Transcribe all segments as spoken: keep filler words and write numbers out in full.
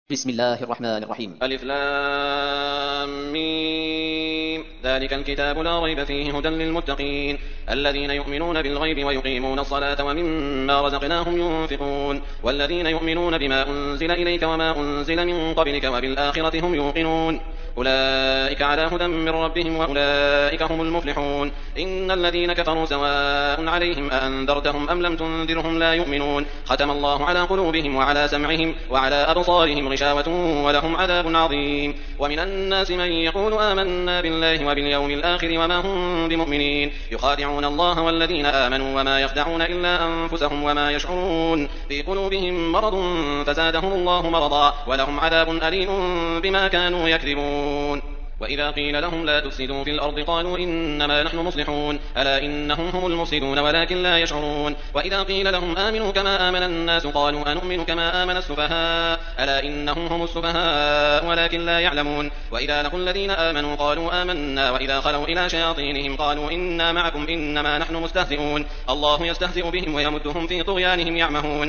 بسم الله الرحمن الرحيم. ألف لام ميم. ذلك الكتاب لا ريب فيه هدى للمتقين الذين يؤمنون بالغيب ويقيمون الصلاة ومما رزقناهم ينفقون والذين يؤمنون بما أنزل إليك وما أنزل من قبلك وبالآخرة هم يوقنون أولئك على هدى من ربهم وأولئك هم المفلحون. إن الذين كفروا سواء عليهم أأنذرتهم أم لم تنذرهم لا يؤمنون ختم الله على قلوبهم وعلى سمعهم وعلى أبصارهم غشاوة ولهم عذاب عظيم. ومن الناس من يقول آمنا بالله وباليوم الآخر وما هم بمؤمنين يخادعون الله والذين آمنوا وما يخدعون إلا أنفسهم وما يشعرون في قلوبهم مرض فزادهم الله مرضا ولهم عذاب أليم بما كانوا يكذبون. وإذا قيل لهم لا تفسدوا في الأرض قالوا إنما نحن مصلحون ألا إنهم هم المفسدون ولكن لا يشعرون. وإذا قيل لهم آمنوا كما آمن الناس قالوا أنؤمن كما آمن السفهاء ألا إنهم هم السفهاء ولكن لا يعلمون. وإذا لقوا الذين آمنوا قالوا آمنا وإذا خلوا إلى شياطينهم قالوا إنا معكم إنما نحن مستهزئون الله يستهزئ بهم ويمدهم في طغيانهم يعمهون.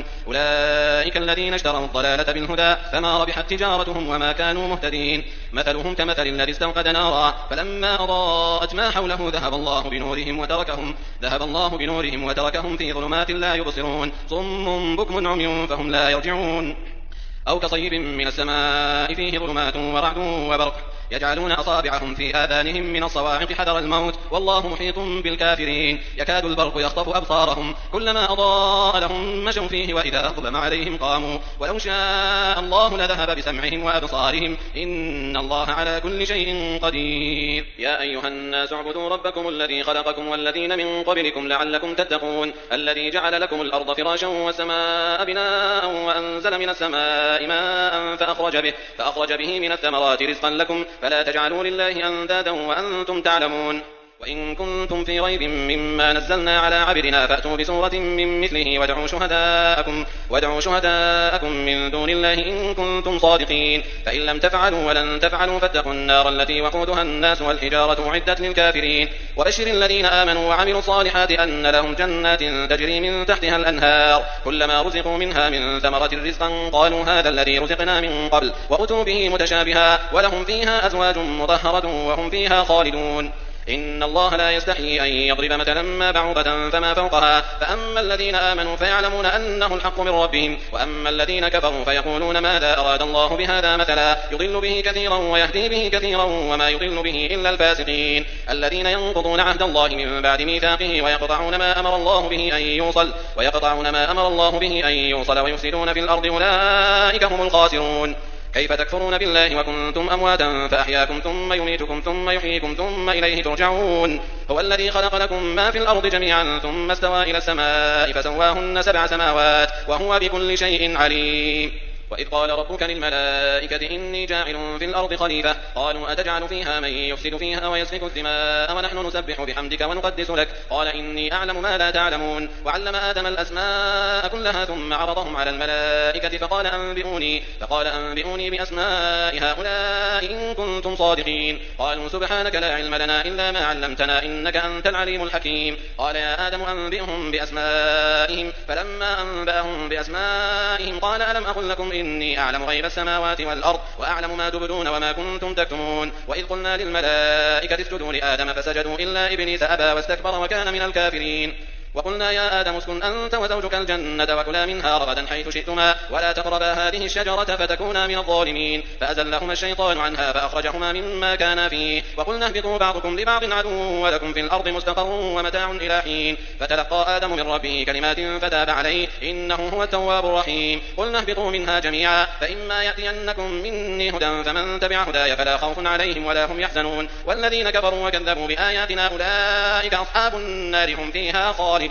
أولئك الذين اشتروا الضلالة بالهدى فما ربحت تجارتهم وما كانوا مهتدين. مثلهم كمثل الذي استوقد نارا فلما أضاءت ما حوله ذهب الله بنورهم وتركهم ذهب الله بنورهم وتركهم في ظلمات لا يبصرون صم بكم عمي فهم لا يرجعون. أو كصيب من السماء فيه ظلمات ورعد وبرق يجعلون أصابعهم في آذانهم من الصواعق حذر الموت والله محيط بالكافرين. يكاد البرق يخطف أبصارهم كلما أضاء لهم مشوا فيه وإذا أظلم عليهم قاموا ولو شاء الله لذهب بسمعهم وأبصارهم إن الله على كل شيء قدير. يا أيها الناس اعبدوا ربكم الذي خلقكم والذين من قبلكم لعلكم تتقون الذي جعل لكم الأرض فراشا والسماء بناء وأنزل من السماء ماء فأخرج به, فأخرج به من الثمرات رزقا لكم فلا تجعلوا لله أندادا وأنتم تعلمون. وإن كنتم في ريب مما نزلنا على عبدنا فأتوا بسورة من مثله ودعوا شهداءكم, ودعوا شهداءكم من دون الله إن كنتم صادقين فإن لم تفعلوا ولن تفعلوا فاتقوا النار التي وقودها الناس والحجارة أعدت للكافرين. وبشر الذين آمنوا وعملوا الصالحات أن لهم جنات تجري من تحتها الأنهار كلما رزقوا منها من ثمرة رزقا قالوا هذا الذي رزقنا من قبل وأتوا به متشابها ولهم فيها أزواج مطهرة وهم فيها خالدون. إن الله لا يستحيي أن يضرب مثلا ما بعوضة فما فوقها فأما الذين آمنوا فيعلمون أنه الحق من ربهم وأما الذين كفروا فيقولون ماذا أراد الله بهذا مثلا يضل به كثيرا ويهدي به كثيرا وما يضل به إلا الفاسقين الذين ينقضون عهد الله من بعد ميثاقه ويقطعون ما أمر الله به أن يوصل ويقطعون ما أمر الله به أن يوصل ويفسدون في الأرض أولئك هم الخاسرون. كيف تكفرون بالله وكنتم أمواتا فأحياكم ثم يميتكم ثم يحييكم ثم إليه ترجعون. هو الذي خلق لكم ما في الأرض جميعا ثم استوى إلى السماء فسواهن سبع سماوات وهو بكل شيء عليم. وإذ قال ربك للملائكة إني جاعل في الأرض خليفة قالوا أتجعل فيها من يفسد فيها ويسفك الدماء ونحن نسبح بحمدك ونقدس لك قال إني أعلم ما لا تعلمون. وعلم آدم الأسماء كلها ثم عرضهم على الملائكة فقال أنبئوني, فقال أنبئوني بأسماء هؤلاء إن كنتم صادقين قالوا سبحانك لا علم لنا إلا ما علمتنا إنك أنت العليم الحكيم. قال يا آدم أنبئهم بأسمائهم فلما أنبأهم بأسمائهم قال ألم أقل لكم إني أعلم غيب السماوات والأرض وأعلم ما تبدون وما كنتم تكتمون. وإذ قلنا للملائكة اسجدوا لآدم فسجدوا إلا إبليس أبى واستكبر وكان من الكافرين. وقلنا يا آدم اسكن أنت وزوجك الجنة وكلا منها رغدا حيث شئتما ولا تقربا هذه الشجرة فتكونا من الظالمين فأزلهما الشيطان عنها فأخرجهما مما كانا فيه وقلنا اهبطوا بعضكم لبعض عدو ولكم في الأرض مستقر ومتاع إلى حين. فتلقى آدم من ربه كلمات فتاب عليه إنه هو التواب الرحيم. قلنا اهبطوا منها جميعا فإما يأتينكم مني هدى فمن تبع هداي فلا خوف عليهم ولا هم يحزنون والذين كفروا وكذبوا بآياتنا أولئك أصحاب النار هم فيها خالدون.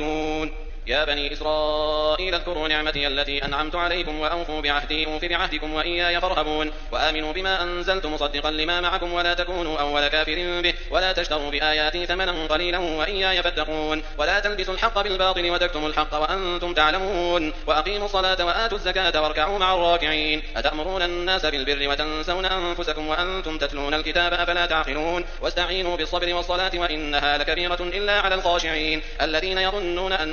يا بني إسرائيل اذكروا نعمتي التي أنعمت عليكم وأوفوا بعهدي أوف بعهدكم وإياي فارهبون وآمنوا بما أنزلت مصدقا لما معكم ولا تكونوا أول كافر به ولا تشتروا بآياتي ثمنا قليلا وإياي فاتقون ولا تلبسوا الحق بالباطل وتكتموا الحق وأنتم تعلمون وأقيموا الصلاة وآتوا الزكاة واركعوا مع الراكعين. أتأمرون الناس بالبر وتنسون أنفسكم وأنتم تتلون الكتاب أفلا تعقلون. واستعينوا بالصبر والصلاة وإنها لكبيرة إلا على الخاشعين الذين يظنون أنهم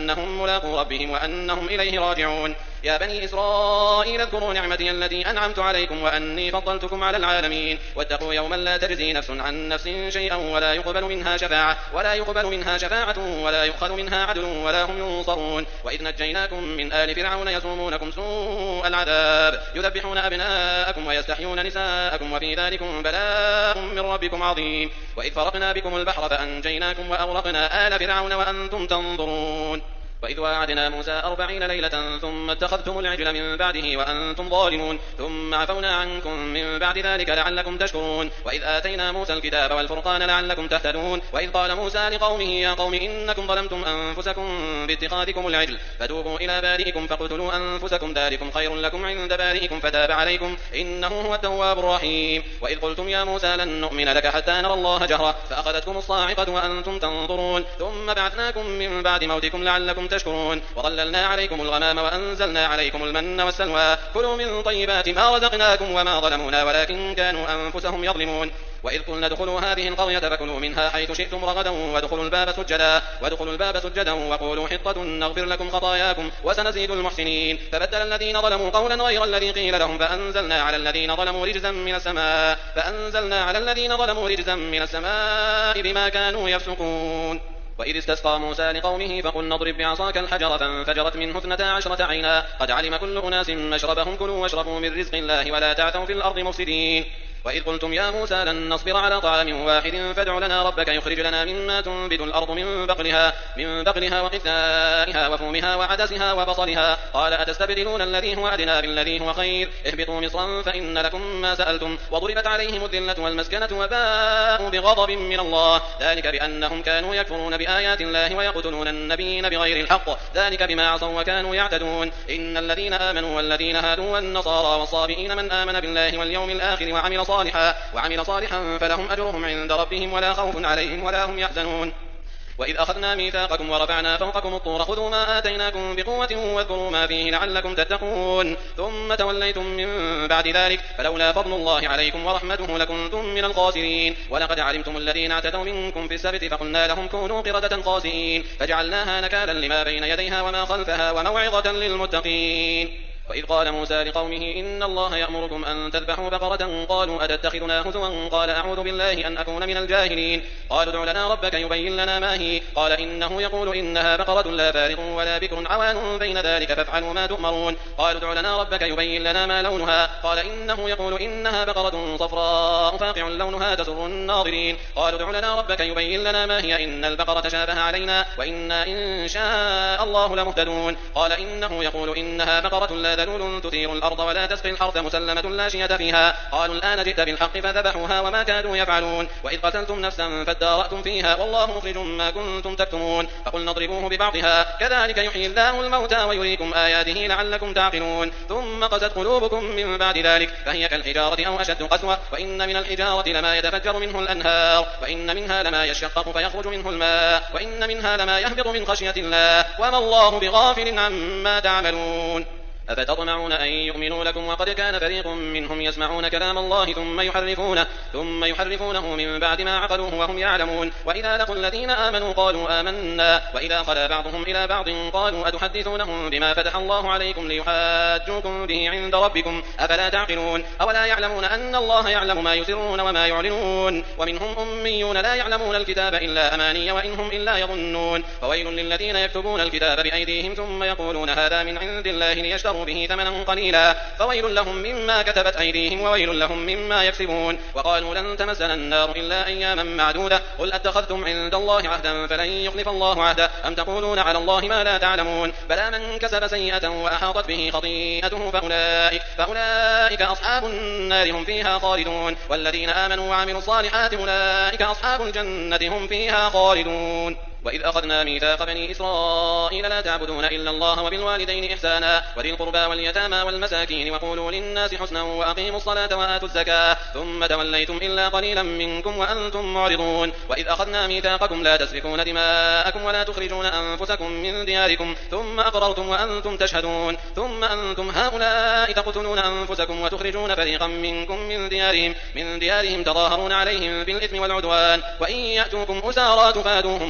ملاقو ربهم وأنهم إليه راجعون. يا بني إسرائيل اذكروا نعمتي التي أنعمت عليكم وأني فضلتكم على العالمين واتقوا يوما لا تجزي نفس عن نفس شيئا ولا يقبل منها شفاعة ولا يقبل منها شفاعة ولا يؤخذ منها عدل ولا هم ينصرون. وإذ نجيناكم من آل فرعون يسومونكم سوء العذاب يذبحون أبناءكم ويستحيون نساءكم وفي ذلكم بلاء من ربكم عظيم. وإذ فرقنا بكم البحر فأنجيناكم وأغرقنا آل فرعون وأنتم تنظرون. وإذ واعدنا موسى أربعين ليلة ثم اتخذتم العجل من بعده وأنتم ظالمون ثم عفونا عنكم من بعد ذلك لعلكم تشكرون. وإذ آتينا موسى الكتاب والفرقان لعلكم تهتدون. وإذ قال موسى لقومه يا قوم إنكم ظلمتم أنفسكم باتخاذكم العجل فتوبوا إلى بارئكم فاقتلوا أنفسكم ذلكم خير لكم عند بارئكم فتاب عليكم إنه هو التواب الرحيم. وإذ قلتم يا موسى لن نؤمن لك حتى نرى الله جهرة فأخذتكم الصاعقة وأنتم تنظرون ثم بعثناكم من بعد موتكم لعلكم تشكرون. وظللنا عليكم الغمام وأنزلنا عليكم المن والسلوى كلوا من طيبات ما رزقناكم وما ظلمونا ولكن كانوا أنفسهم يظلمون. وإذ قلنا ادخلوا هذه القرية فكلوا منها حيث شئتم رغدا وادخلوا الباب سجدا وادخلوا الباب سجدا وقولوا حطة نغفر لكم خطاياكم وسنزيد المحسنين. فبدل الذين ظلموا قولا غير الذي قيل لهم فأنزلنا على الذين ظلموا رجزا من السماء فأنزلنا على الذين ظلموا رجزا من السماء بما كانوا يفسقون. وإذ استسقى موسى لقومه فقلنا اضرب بعصاك الحجر فانفجرت منه اثنتا عشرة عينا قد علم كل أناس مشربهم كلوا واشربوا من رزق الله ولا تعثوا في الأرض مفسدين. وإذ قلتم يا موسى لن نصبر على طعام واحد فادع لنا ربك يخرج لنا مما تنبت الأرض من بقلها من بقلها وقثائها وفومها وعدسها وبصلها قال أتستبدلون الذي هو أدنى بالذي هو خير اهبطوا مصرا فإن لكم ما سألتم وضربت عليهم الذلة والمسكنة وباءوا بغضب من الله ذلك بأنهم كانوا يكفرون بآيات الله ويقتلون النبيين بغير الحق ذلك بما عصوا وكانوا يعتدون. إن الذين آمنوا والذين هادوا والنصارى والصابئين من آمن بالله واليوم الآخر وعمل صالحا وعمل صالحا فلهم أجرهم عند ربهم ولا خوف عليهم ولا هم يحزنون. وإذ أخذنا ميثاقكم ورفعنا فوقكم الطور خذوا ما آتيناكم بقوة واذكروا ما فيه لعلكم تتقون ثم توليتم من بعد ذلك فلولا فضل الله عليكم ورحمته لكنتم من الخاسرين. ولقد علمتم الذين اعتدوا منكم في السبت فقلنا لهم كونوا قردة خاسئين فجعلناها نكالا لما بين يديها وما خلفها وموعظة للمتقين. وإذ قال موسى لقومه إن الله يأمركم أن تذبحوا بقرة قالوا أتتخذنا هزوا قال أعوذ بالله أن أكون من الجاهلين. قالوا ادع لنا ربك يبين لنا ما هي قال إنه يقول إنها بقرة لا فارغ ولا بكر عوان بين ذلك فافعلوا ما تؤمرون. قالوا ادع لنا ربك يبين لنا ما لونها قال إنه يقول إنها بقرة صفراء فاقع لونها تسر الناظرين. قالوا ادع لنا ربك يبين لنا ما هي إن البقرة تشابه علينا وإنا إن شاء الله لمهتدون. قال إنه يقول إنها بقرة لا ذلول تثير الأرض ولا تسقي الحرث مسلمة لا شية فيها قالوا الآن جئت بالحق فذبحوها وما كادوا يفعلون. وإذ قتلتم نفسا فادارأتم فيها والله مخرج ما كنتم تكتمون فقلنا اضربوه ببعضها كذلك يحيي الله الموتى ويريكم آياته لعلكم تعقلون. ثم قست قلوبكم من بعد ذلك فهي كالحجارة أو أشد قسوة وإن من الحجارة لما يتفجر منه الأنهار وإن منها لما يشقق فيخرج منه الماء وإن منها لما يهبط من خشية الله وما الله بغافل عما تعملون. أفتطمعون أن يؤمنوا لكم وقد كان فريق منهم يسمعون كلام الله ثم يحرفونه ثم يحرفونه من بعد ما عقلوه وهم يعلمون. وإذا لقوا الذين آمنوا قالوا آمنا وإذا خلا بعضهم إلى بعض قالوا أتحدثونهم بما فتح الله عليكم ليحاجوكم به عند ربكم أفلا تعقلون. أولا يعلمون أن الله يعلم ما يسرون وما يعلنون ومنهم أميون لا يعلمون الكتاب إلا أماني وإنهم إلا يظنون. فويل للذين يكتبون الكتاب بأيديهم ثم يقولون هذا من عند الله ليشتروا به ثمنا قليلا فويل لهم مما كتبت أيديهم وويل لهم مما يكسبون. وقالوا لن تمسنا النار إلا أياما معدودة قل أتخذتم عند الله عهدا فلن يخلف الله عهدا أم تقولون على الله ما لا تعلمون. بلى من كسب سيئة وأحاطت به خطيئته فأولئك, فأولئك أصحاب النار هم فيها خالدون والذين آمنوا وعملوا الصالحات أولئك أصحاب الجنة هم فيها خالدون. وإذ أخذنا ميثاق بني إسرائيل لا تعبدون إلا الله وبالوالدين إحسانا وذي القربى واليتامى والمساكين وقولوا للناس حسنا وأقيموا الصلاة وآتوا الزكاة ثم توليتم إلا قليلا منكم وأنتم معرضون. وإذ أخذنا ميثاقكم لا تسفكون دماءكم ولا تخرجون أنفسكم من دياركم ثم أقررتم وأنتم تشهدون ثم أنتم هؤلاء تقتلون أنفسكم وتخرجون فريقا منكم من ديارهم من ديارهم تظاهرون عليهم بالإثم والعدوان وإن يأتوكم أسارى تفادوهم وهو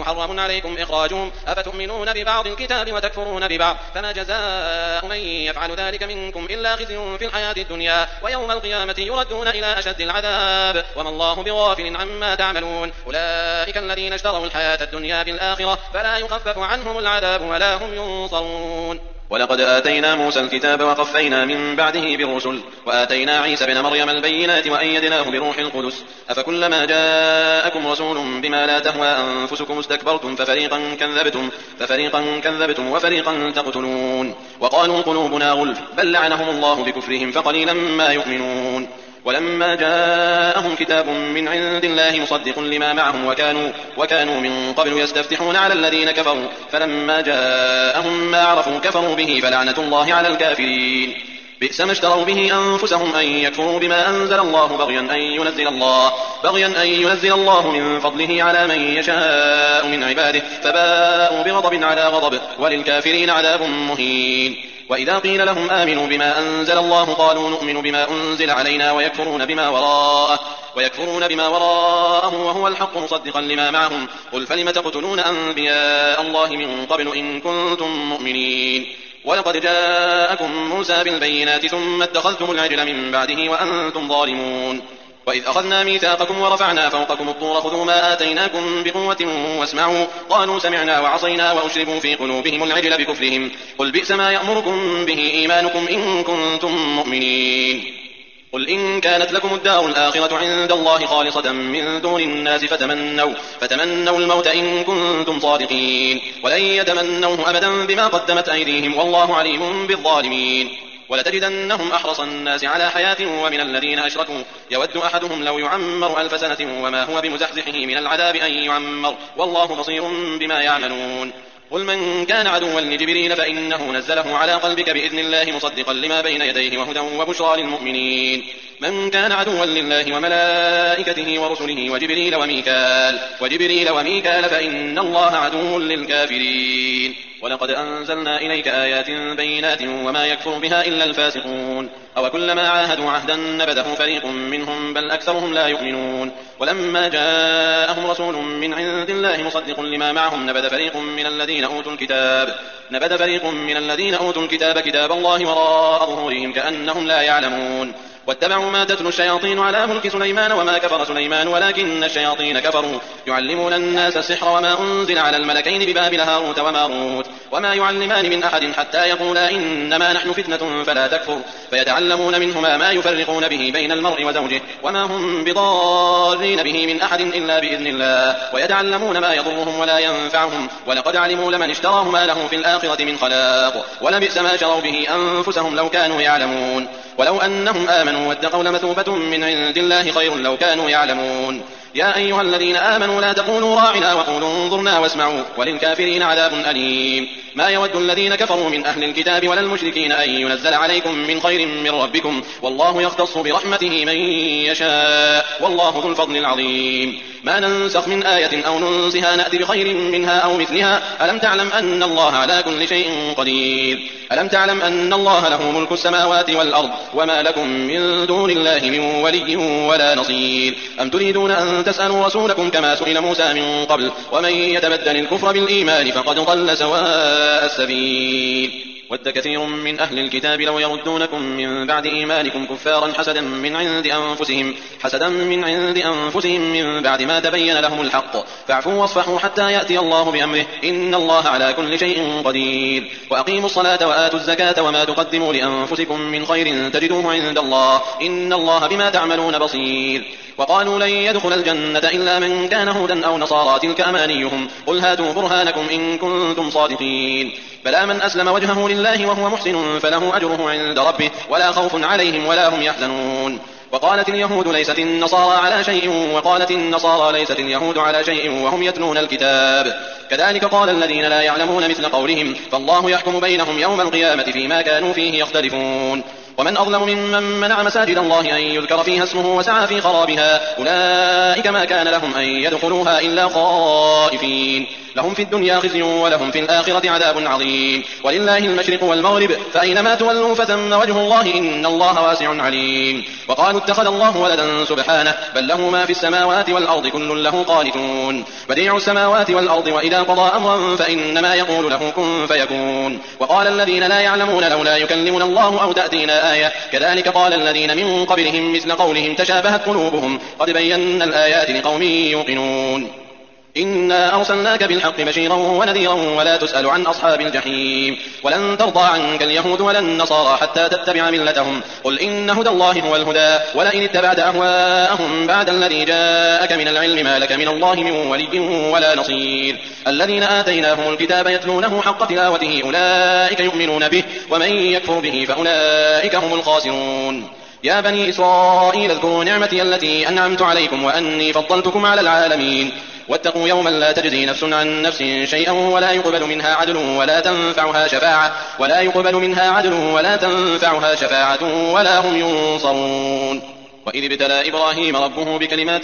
محرم عليكم إخراجهم أفتؤمنون ببعض الكتاب وتكفرون ببعض فما جزاء من يفعل ذلك منكم إلا خزي في الحياة الدنيا ويوم القيامة يردون إلى أشد العذاب وما الله بغافل عما تعملون أولئك الذين اشتروا الحياة الدنيا بالآخرة فلا يخفف عنهم العذاب ولا هم ينصرون. ولقد آتينا موسى الكتاب وقفينا من بعده بالرسل وآتينا عيسى بن مريم البينات وأيدناه بروح القدس أفكلما جاءكم رسول بما لا تهوى أنفسكم استكبرتم ففريقا كذبتم ففريقا كذبتم وفريقا تقتلون وقالوا قلوبنا غلف بل لعنهم الله بكفرهم فقليلا ما يؤمنون. ولما جاءهم كتاب من عند الله مصدق لما معهم وكانوا, وكانوا من قبل يستفتحون على الذين كفروا فلما جاءهم ما عرفوا كفروا به فلعنة الله على الكافرين. بئس ما اشتروا به أنفسهم أن يكفروا بما أنزل الله بغيا أن ينزل الله, بغيا أن ينزل الله من فضله على من يشاء من عباده فباءوا بغضب على غضب وللكافرين عذاب مهين. وإذا قيل لهم آمنوا بما أنزل الله قالوا نؤمن بما أنزل علينا ويكفرون بما وراءه, ويكفرون بما وراءه وهو الحق مصدقا لما معهم قل فلم تقتلون أنبياء الله من قبل إن كنتم مؤمنين. ولقد جاءكم موسى بالبينات ثم اتخذتم العجل من بعده وأنتم ظالمون. وإذ أخذنا ميثاقكم ورفعنا فوقكم الطور خذوا ما آتيناكم بقوة واسمعوا قالوا سمعنا وعصينا وأشربوا في قلوبهم العجل بكفرهم قل بئس ما يأمركم به إيمانكم إن كنتم مؤمنين. قل إن كانت لكم الدار الآخرة عند الله خالصة من دون الناس فتمنوا, فتمنوا الموت إن كنتم صادقين ولن يتمنوه أبدا بما قدمت أيديهم والله عليم بالظالمين. ولتجدنهم أحرص الناس على حياة ومن الذين أشركوا يود أحدهم لو يعمر ألف سنة وما هو بمزحزحه من العذاب أن يعمر والله بصير بما يعملون. قل من كان عدوا لجبريل فإنه نزله على قلبك بإذن الله مصدقا لما بين يديه وهدى وبشرى للمؤمنين. من كان عدوا لله وملائكته ورسله وجبريل وميكال, وجبريل وميكال فإن الله عدو للكافرين. ولقد أنزلنا إليك آيات بينات وما يكفر بها إلا الفاسقون أو كلما عاهدوا عهدا نبذه فريق منهم بل أكثرهم لا يؤمنون. ولما جاءهم رسول من عند الله مصدق لما معهم نبذ فريق من الذين أوتوا الكتاب نبذ فريق من الذين أوتوا الكتاب كتاب الله وراء ظهورهم كأنهم لا يعلمون. واتبعوا ما تتلو الشياطين على ملك سليمان وما كفر سليمان ولكن الشياطين كفروا يعلمون الناس السحر وما أنزل على الملكين ببابل هاروت وماروت وما يعلمان من أحد حتى يقولا إنما نحن فتنة فلا تكفر فيتعلمون منهما ما يفرقون به بين المرء وزوجه وما هم بضارين به من أحد إلا بإذن الله ويتعلمون ما يضرهم ولا ينفعهم ولقد علموا لمن اشتراه ما له في الآخرة من خلاق ولبئس ما شروا به أنفسهم لو كانوا يعلمون. ولو أنهم آمنوا واتقوا لمثوبة من عند الله خير لو كانوا يعلمون. يا أيها الذين آمنوا لا تقولوا راعنا وقولوا انظرنا واسمعوا وللكافرين عذاب أليم. ما يود الذين كفروا من أهل الكتاب ولا المشركين أن ينزل عليكم من خير من ربكم والله يختص برحمته من يشاء والله ذو الفضل العظيم. ما ننسخ من آية أو ننسها نأتي بخير منها أو مثلها ألم تعلم أن الله على كل شيء قدير. ألم تعلم أن الله له ملك السماوات والأرض وما لكم من دون الله من ولي ولا نصير. أم تريدون أن تسألوا رسولكم كما سئل موسى من قبل ومن يتبدل الكفر بالإيمان فقد ضل سواء السبيل. ود كثير من أهل الكتاب لو يردونكم من بعد إيمانكم كفارا حسدا من عند أنفسهم حسدا من عند أنفسهم من بعد ما تبين لهم الحق فاعفوا واصفحوا حتى يأتي الله بأمره إن الله على كل شيء قدير. وأقيموا الصلاة وآتوا الزكاة وما تقدموا لأنفسكم من خير تجدوه عند الله إن الله بما تعملون بصير. وقالوا لن يدخل الجنة إلا من كان هودا أو نصارى تلك أمانيهم قل هاتوا برهانكم إن كنتم صادقين. بلى من أسلم وجهه لله وهو محسن فله أجره عند ربه ولا خوف عليهم ولا هم يحزنون. وقالت اليهود ليست النصارى على شيء وقالت النصارى ليست اليهود على شيء وهم يتلون الكتاب كذلك قال الذين لا يعلمون مثل قولهم فالله يحكم بينهم يوم القيامة فيما كانوا فيه يختلفون. ومن أظلم ممن منع مساجد الله أن يذكر فيها اسمه وسعى في خرابها أولئك ما كان لهم أن يدخلوها إلا خائفين لهم في الدنيا خزي ولهم في الآخرة عذاب عظيم ولله المشرق والمغرب فأينما تولوا فثم وجه الله إن الله واسع عليم وقالوا اتخذ الله ولدا سبحانه بل له ما في السماوات والأرض كل له قانتون بديع السماوات والأرض وإذا قضى أمرا فإنما يقول له كن فيكون وقال الذين لا يعلمون لولا يكلمنا الله أو تأتينا آية كذلك قال الذين من قبلهم مثل قولهم تشابهت قلوبهم قد بينا الآيات لقوم يوقنون إنا أرسلناك بالحق بشيرا ونذيرا ولا تسأل عن أصحاب الجحيم ولن ترضى عنك اليهود ولا النصارى حتى تتبع ملتهم قل إن هدى الله هو الهدى ولئن اتبعت أهواءهم بعد الذي جاءك من العلم ما لك من الله من ولي ولا نصير الذين آتيناهم الكتاب يتلونه حق تلاوته أولئك يؤمنون به ومن يكفر به فأولئك هم الخاسرون يا بني إسرائيل اذكروا نعمتي التي أنعمت عليكم وأني فضلتكم على العالمين واتقوا يوما لا تجزي نفس عن نفس شيئا ولا يقبل منها عدل ولا تنفعها شفاعة ولا يقبل منها عدل ولا تنفعها شفاعة ولا هم ينصرون وإذ ابتلى إبراهيم ربه بكلمات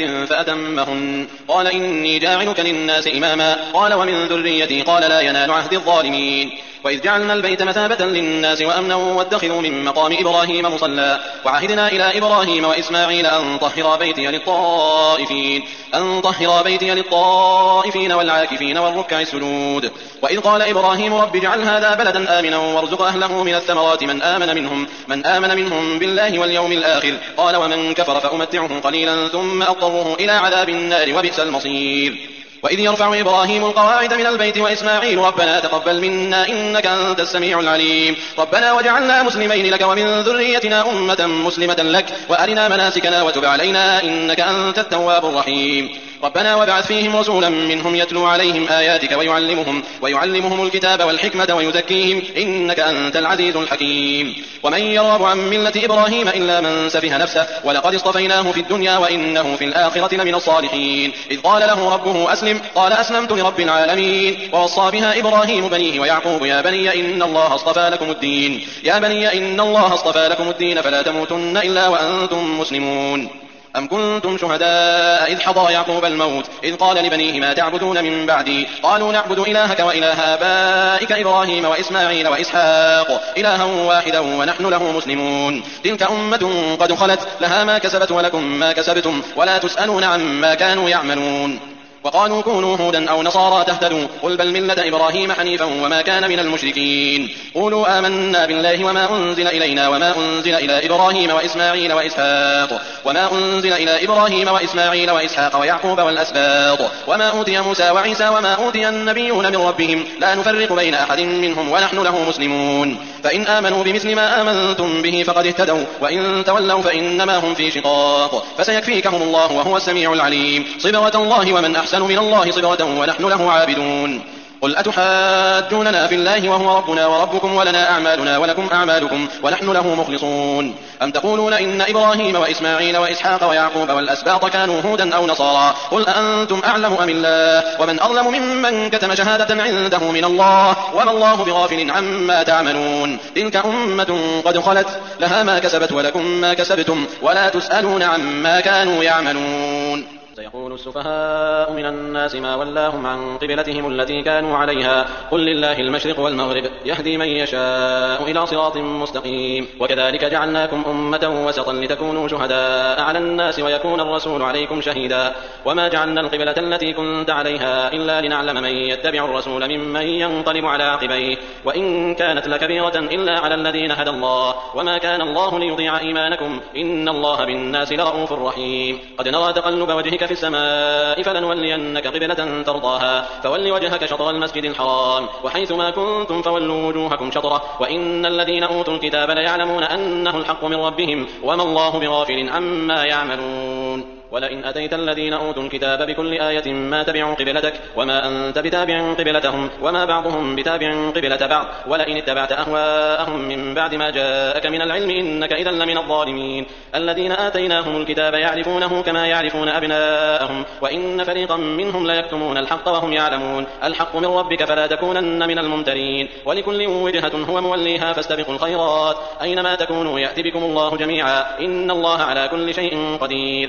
فأتمهن قال إني جاعلك للناس إماما قال ومن ذريتي قال لا ينال عهد الظالمين وإذ جعلنا البيت مثابة للناس وأمنا واتخذوا من مقام إبراهيم مصلى وعهدنا إلى إبراهيم وإسماعيل أن طهر بيتي للطائفين أن طهر بيتي للطائفين والعاكفين والركع السجود وإذ قال إبراهيم رب اجعل هذا بلدا آمنا وارزق أهله من الثمرات من آمن منهم من آمن منهم بالله واليوم الآخر قال ومن كفر فأمتعه قليلا ثم أضطره إلى عذاب النار وبئس المصير وإذ يرفع إبراهيم القواعد من البيت وإسماعيل ربنا تقبل منا إنك أنت السميع العليم ربنا وجعلنا مسلمين لك ومن ذريتنا أمة مسلمة لك وأرنا مناسكنا وتب علينا إنك أنت التواب الرحيم ربنا وابعث فيهم رسولا منهم يتلو عليهم آياتك ويعلمهم ويعلمهم الكتاب والحكمة ويزكيهم إنك أنت العزيز الحكيم ومن يرغب عن ملة إبراهيم إلا من سفه نفسه ولقد اصطفيناه في الدنيا وإنه في الآخرة لمن الصالحين إذ قال له ربه أسلم قال أسلمت لرب العالمين ووصى بها إبراهيم بنيه ويعقوب يا بني إن الله اصطفى لكم الدين يا بني إن الله اصطفى لكم الدين فلا تموتن إلا وأنتم مسلمون أم كنتم شهداء إذ حضر يعقوب الموت إذ قال لبنيه ما تعبدون من بعدي قالوا نعبد إلهك وإله آبائك إبراهيم وإسماعيل وإسحاق إلها واحدا ونحن له مسلمون تلك أمة قد خلت لها ما كسبت ولكم ما كسبتم ولا تسألون عما كانوا يعملون وقالوا كونوا هودا أو نصارى تهتدوا قل بل ملة إبراهيم حنيفا وما كان من المشركين قولوا آمنا بالله وما أنزل إلينا وما أنزل إلى إبراهيم وإسماعيل وإسحاق وما أنزل إلى إبراهيم وإسماعيل وإسحاق ويعقوب والأسباط وما أوتي موسى وعيسى وما أوتي النبيون من ربهم لا نفرق بين أحد منهم ونحن له مسلمون فإن آمنوا بمثل ما آمنتم به فقد اهتدوا وإن تولوا فإنما هم في شقاق فسيكفيكهم الله وهو السميع العليم صبغة الله ومن أحسن من الله صبغة ونحن له عابدون قل أتحاجوننا في الله وهو ربنا وربكم ولنا أعمالنا ولكم أعمالكم ونحن له مخلصون أم تقولون إن إبراهيم وإسماعيل وإسحاق ويعقوب والأسباط كانوا هودا أو نصارى قل أأنتم أعلم أم الله ومن أظلم ممن كتم شهادة عنده من الله وما الله بغافل عما تعملون تلك أمة قد خلت لها ما كسبت ولكم ما كسبتم ولا تسألون عما كانوا يعملون سيقول السفهاء من الناس ما ولاهم عن قبلتهم التي كانوا عليها قل لله المشرق والمغرب يهدي من يشاء إلى صراط مستقيم وكذلك جعلناكم أمة وسطا لتكونوا شهداء على الناس ويكون الرسول عليكم شهيدا وما جعلنا القبلة التي كنت عليها إلا لنعلم من يتبع الرسول ممن ينقلب على عقبيه وإن كانت لكبيرة إلا على الذين هدى الله وما كان الله ليضيع إيمانكم إن الله بالناس لرؤوف رحيم قد نرى تقلب وجهك في السماء فلنولينك قبلة ترضاها فول وجهك شطر المسجد الحرام وحيث ما كنتم فولوا وجوهكم شطره وإن الذين أوتوا الكتاب ليعلمون أنه الحق من ربهم وما الله بغافل عما يعملون ولئن أتيت الذين أوتوا الكتاب بكل آية ما تبعوا قبلتك وما أنت بتابع قبلتهم وما بعضهم بتابع قبلة بعض ولئن اتبعت أهواءهم من بعد ما جاءك من العلم إنك إذا لمن الظالمين الذين آتيناهم الكتاب يعرفونه كما يعرفون أبناءهم وإن فريقا منهم ليكتمون الحق وهم يعلمون الحق من ربك فلا تكونن من الممترين ولكل وجهة هو موليها فاستبقوا الخيرات أينما تكونوا يأتي بكم الله جميعا إن الله على كل شيء قدير ومن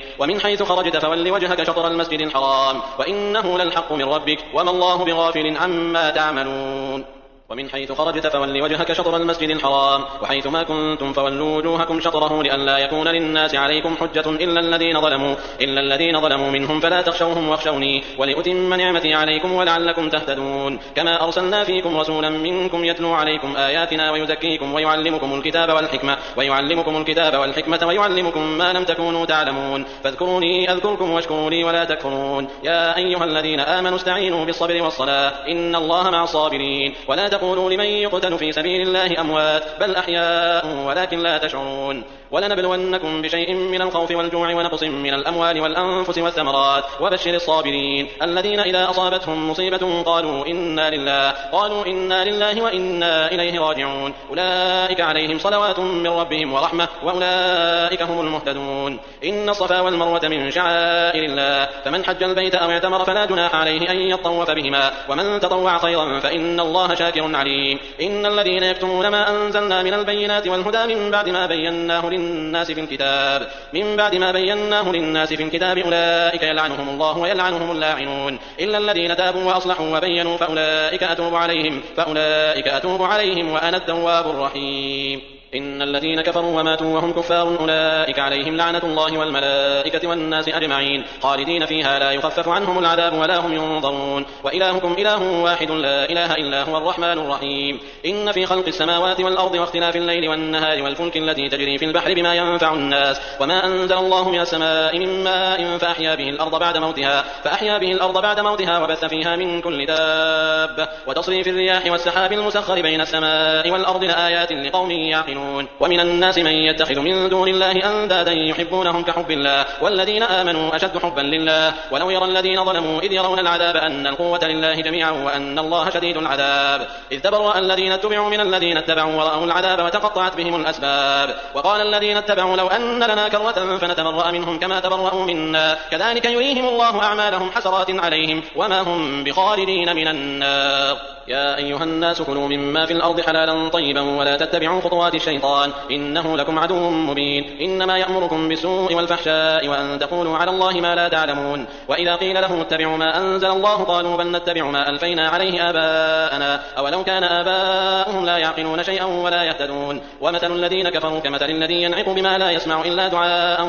حيث خرجت فول وجهك شطر المسجد الحرام وإنه للحق من ربك وما الله بغافل عما تعملون ومن حيث خرجت فول وجهك شطر المسجد الحرام وحيث ما كنتم فولوا وجوهكم شطره لئلا يكون للناس عليكم حجة إلا الذين ظلموا إلا الذين ظلموا منهم فلا تخشوهم واخشوني ولأتم نعمتي عليكم ولعلكم تهتدون كما أرسلنا فيكم رسولا منكم يتلو عليكم آياتنا ويزكيكم ويعلمكم الكتاب والحكمة ويعلمكم الكتاب والحكمة ويعلمكم ما لم تكونوا تعلمون فاذكروني أذكركم واشكروا لي ولا تكفرون يا أيها الذين آمنوا استعينوا بالصبر والصلاة إن الله مع الصابرين ولا تقولوا لمن يقتل في سبيل الله أموات بل أحياء ولكن لا تشعرون ولنبلونكم بشيء من الخوف والجوع ونقص من الأموال والأنفس والثمرات وبشر الصابرين الذين إذا أصابتهم مصيبة قالوا إنا لله قالوا إنا لله وإنا إليه راجعون أولئك عليهم صلوات من ربهم ورحمة وأولئك هم المهتدون إن الصفا والمروة من شعائر الله فمن حج البيت أو اعتمر فلا جناح عليه أن يطوف بهما ومن تطوع خيرا فإن الله شاكر عليم إن الذين يكتمون ما أنزلنا من البينات والهدى من بعد ما بيناه للناس في الكتاب من بعد ما بيناه للناس في الكتاب أولئك يلعنهم الله ويلعنهم اللاعنون إلا الذين تابوا وأصلحوا وبينوا فأولئك أتوب عليهم فأولئك أتوب عليهم وأنا التواب الرحيم إن الذين كفروا وماتوا وهم كفار أولئك عليهم لعنة الله والملائكة والناس أجمعين خالدين فيها لا يخفف عنهم العذاب ولا هم ينظرون وإلهكم إله واحد لا إله إلا هو الرحمن الرحيم إن في خلق السماوات والأرض واختلاف الليل والنهار والفلك التي تجري في البحر بما ينفع الناس وما أنزل الله من السماء من ماء فأحيا به الأرض بعد موتها فأحيا به الأرض بعد موتها وبث فيها من كل دابة وتصريف الرياح والسحاب المسخر بين السماء والأرض لآيات لقوم يعقلون ومن الناس من يتخذ من دون الله أندادا يحبونهم كحب الله والذين آمنوا أشد حبا لله ولو يرى الذين ظلموا إذ يرون العذاب أن القوة لله جميعا وأن الله شديد العذاب إذ تبرأ الذين اتبعوا من الذين اتبعوا ورأوا العذاب وتقطعت بهم الأسباب وقال الذين اتبعوا لو أن لنا كرة فنتبرأ منهم كما تبرأوا منا كذلك يريهم الله أعمالهم حسرات عليهم وما هم بخالدين من النار يا أيها الناس كلوا مما في الأرض حلالا طيبا ولا تتبعوا خطوات الشيطان إنه لكم عدو مبين إنما يأمركم بالسوء والفحشاء وأن تقولوا على الله ما لا تعلمون وإذا قيل لهم اتبعوا ما أنزل الله قالوا بل نتبع ما ألفينا عليه آباءنا أولو كان آباؤهم لا يعقلون شيئا ولا يهتدون ومثل الذين كفروا كمثل الذي ينعق بما لا يسمع إلا دعاء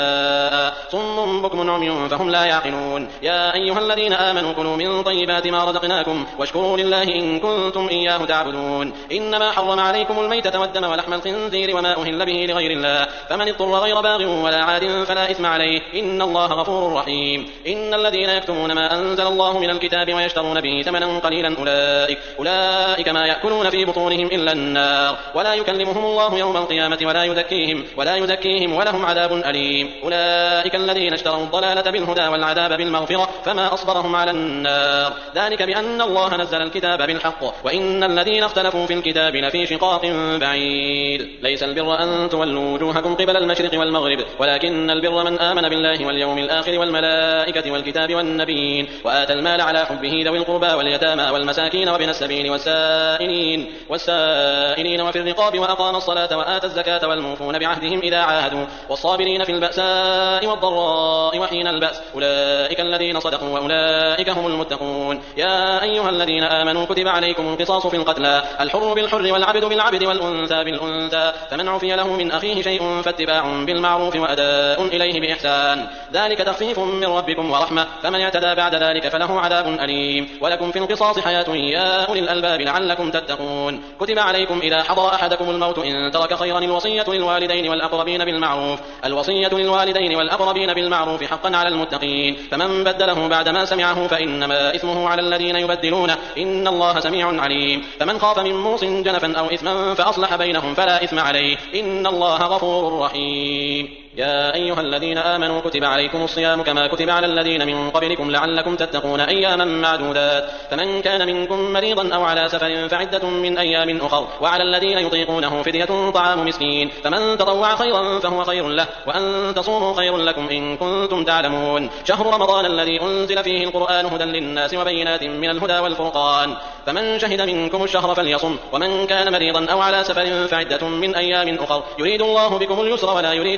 ونداء صم بكم عمي فهم لا يعقلون يا أيها الذين آمنوا كلوا من طيبات ما رزقناكم واشكروا لله إن كنتم إياه تعبدون إنما حرم عليكم الميتة والدم ولحم الخنزير وما أهل به لغير الله فمن اضطر غير باغ ولا عاد فلا إثم عليه إن الله غفور رحيم إن الذين يكتمون ما أنزل الله من الكتاب ويشترون به ثمنا قليلا أولئك أولئك ما يأكلون في بطونهم إلا النار ولا يكلمهم الله يوم القيامة ولا يزكيهم ولا يزكيهم ولهم عذاب أليم أولئك الذين اشتروا الضلالة بالهدى والعذاب بالمغفرة فما أصبرهم على النار ذلك بأن الله نزل الكتاب بالحق وإن الذين اختلفوا في الكتاب لفي شقاق بعيد ليس البر أن تولوا وجوهكم قبل المشرق والمغرب ولكن البر من آمن بالله واليوم الآخر والملائكة والكتاب والنبيين وآتى المال على حبه ذوي القربى واليتامى والمساكين وابن السبيل والسائلين والسائلين وفي الرقاب وأقام الصلاة وآتى الزكاة والموفون بعهدهم إذا عاهدوا والصابرين في البأساء والضراء وحين البأس أولئك الذين صدقوا وأولئك هم المتقون يا أيها الذين آمنوا كتب عليكم القصاص في القتلى الحر بالحر والعبد بالعبد والأنثى بالأنثى فمن عفي له من أخيه شيء فاتباع بالمعروف وأداء إليه بإحسان ذلك تخفيف من ربكم ورحمة فمن اعتدى بعد ذلك فله عذاب أليم ولكم في القصاص حياة يا أولي الألباب لعلكم تتقون كتب عليكم إذا حضر أحدكم الموت إن ترك خيرا الوصية للوالدين والأقربين بالمعروف الوصية للوالدين والأقربين بالمعروف حقا على المتقين فمن بدله بعدما سمعه فإنما إثمه على الذين يبدلونه إن الله سميع عليم فمن خاف من موص جنفا أو إثما فأصلح بينهم فلا إثم عليه إن الله غفور رحيم يا أيها الذين آمنوا كتب عليكم الصيام كما كتب على الذين من قبلكم لعلكم تتقون أياما معدودات فمن كان منكم مريضا أو على سفر فعدة من أيام أخر وعلى الذين يطيقونه فدية طعام مسكين فمن تطوع خيرا فهو خير له وأن تصوموا خير لكم إن كنتم تعلمون شهر رمضان الذي أنزل فيه القرآن هدى للناس وبينات من الهدى والفرقان فمن شهد منكم الشهر فليصم ومن كان مريضا أو على سفر فعدة من أيام أخر يريد الله بكم اليسر ولا يريد بكم العسر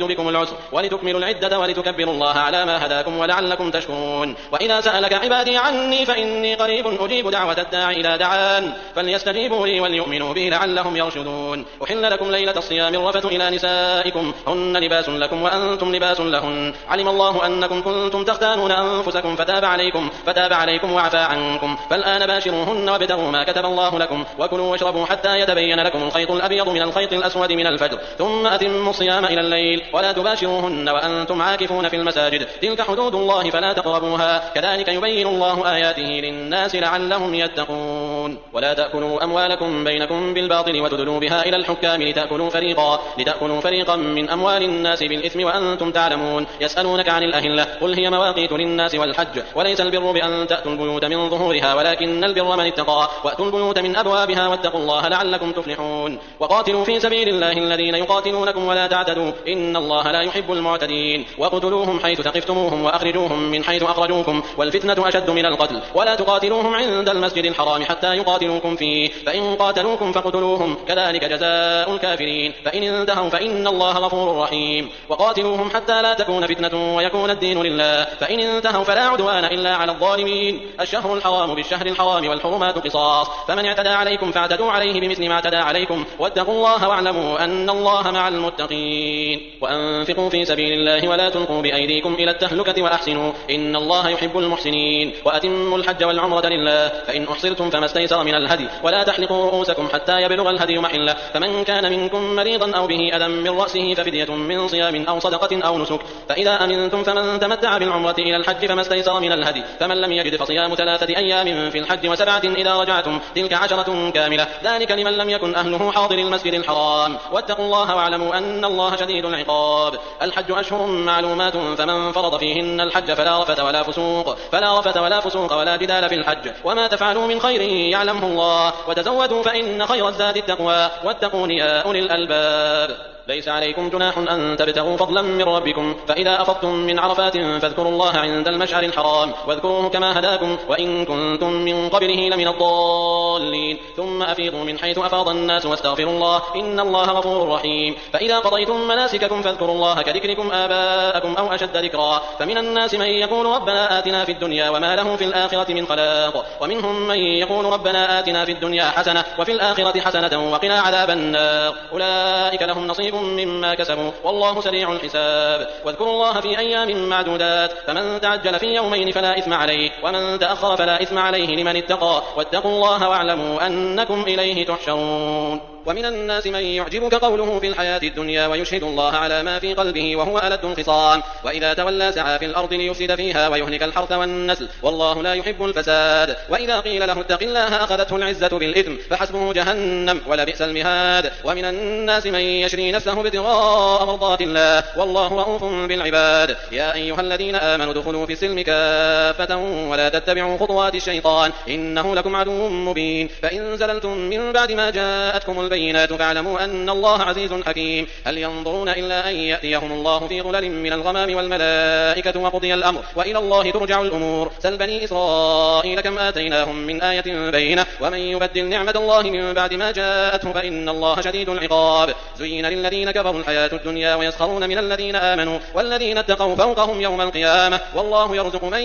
العسر ولتكملوا العدة ولتكبروا الله على ما هداكم ولعلكم تشكرون. وإذا سألك عبادي عني فإني قريب أجيب دعوة الداع إذا دعان فليستجيبوا لي وليؤمنوا بي لعلهم يرشدون. أحل لكم ليلة الصيام الرفث إلى نسائكم هن لباس لكم وأنتم لباس لهن علم الله أنكم كنتم تختانون أنفسكم فتاب عليكم فتاب عليكم وعفى عنكم فالآن باشروهن وابتغوا ما كتب الله لكم وكلوا واشربوا حتى يتبين لكم الخيط الأبيض من الخيط الأسود من الفجر ثم أتموا الصيام إلى الليل ولا تباشروهن وأنتم عاكفون في المساجد تلك حدود الله فلا تقربوها كذلك يبين الله آياته للناس لعلهم يتقون. ولا تأكلوا أموالكم بينكم بالباطل وتدلوا بها إلى الحكام لتأكلوا فريقا لتأكلوا فريقا من أموال الناس بالإثم وأنتم تعلمون. يسألونك عن الأهلة قل هي مواقيت للناس والحج وليس البر بأن تأتوا البيوت من ظهورها ولكن البر من اتقى وأتوا البيوت من أبوابها واتقوا الله لعلكم تفلحون. وقاتلوا في سبيل الله الذين يقاتلونكم ولا تعتدوا إن الله لا يحب المعتدين. وقتلوهم حيث ثقفتموهم وأخرجوهم من حيث أخرجوكم والفتنة أشد من القتل ولا تقاتلوهم عند المسجد الحرام حتى يقاتلوكم فيه فإن قاتلوكم فاقتلوهم كذلك جزاء الكافرين فإن انتهوا فإن الله غفور رحيم. وقاتلوهم حتى لا تكون فتنة ويكون الدين لله فإن انتهوا فلا عدوان إلا على الظالمين. الشهر الحرام بالشهر الحرام والحرمات قصاص فمن اعتدى عليكم فاعتدوا عليه بمثل ما اعتدى عليكم واتقوا الله واعلموا أن الله مع المتقين. وأنفقوا في سبيل الله ولا تلقوا بأيديكم إلى التهلكة وأحسنوا إن الله يحب المحسنين. وأتموا الحج والعمرة لله فإن أحصرتم فما استيسر من الهدي ولا تحلقوا رؤوسكم حتى يبلغ الهدي محله فمن كان منكم مريضا أو به أذى من رأسه ففدية من صيام أو صدقة أو نسك فإذا أمنتم فمن تمتع بالعمرة إلى الحج فما استيسر من الهدي فمن لم يجد فصيام ثلاثة أيام في الحج وسبعة إذا رجعتم تلك عشرة كاملة ذلك لمن لم يكن أهله حاضر المسجد الحرام واتقوا الله واعلموا أن الله شديد العقاب. الحج أشهر معلومات فمن فرض فيهن الحج فلا رفث ولا فسوق فلا رفث ولا فسوق ولا جدال في الحج وما تفعلوا من خير يعلمه الله وتزودوا فإن خير الزاد التقوى واتقون يا أولي الألباب. ليس عليكم جناح أن تبتغوا فضلا من ربكم فإذا أفضتم من عرفات فاذكروا الله عند المشعر الحرام واذكروه كما هداكم وإن كنتم من قبله لمن الضالين ثم أفيضوا من حيث أفاض الناس واستغفروا الله إن الله غفور رحيم. فإذا قضيتم مناسككم فاذكروا الله كذكركم آباءكم أو أشد ذكرا فمن الناس من يقول ربنا آتنا في الدنيا وما له في الآخرة من خلاق ومنهم من يقول ربنا آتنا في الدنيا حسنة وفي الآخرة حسنة وقنا عذاب النار أولئك لهم نصيب مما كسبوا والله سريع الحساب. واذكروا الله في أيام معدودات فمن تعجل في يومين فلا إثم عليه ومن تأخر فلا إثم عليه لمن اتقى واتقوا الله واعلموا أنكم إليه تحشرون. ومن الناس من يعجبك قوله في الحياة الدنيا ويشهد الله على ما في قلبه وهو ألد الخصام وإذا تولى سعى في الأرض ليفسد فيها ويهلك الحرث والنسل والله لا يحب الفساد. وإذا قيل له اتق الله أخذته العزة بالإثم فحسبه جهنم ولبئس المهاد. ومن الناس من يشري نفسه ابتغاء مرضات الله والله رؤوف بالعباد. يا أيها الذين آمنوا ادخلوا في السلم كافة ولا تتبعوا خطوات الشيطان إنه لكم عدو مبين. فإن زللتم من بعد ما جاءتكم البينات فاعلموا أن الله عزيز حكيم. هل ينظرون إلا أن يأتيهم الله في ظلل من الغمام والملائكة وقضي الأمر وإلى الله ترجع الأمور. سل بني إسرائيل كم آتيناهم من آية بينة ومن يبدل نعمة الله من بعد ما جاءته فإن الله شديد العقاب. زين للذين كفروا الحياة الدنيا ويسخرون من الذين آمنوا والذين اتقوا فوقهم يوم القيامة والله يرزق من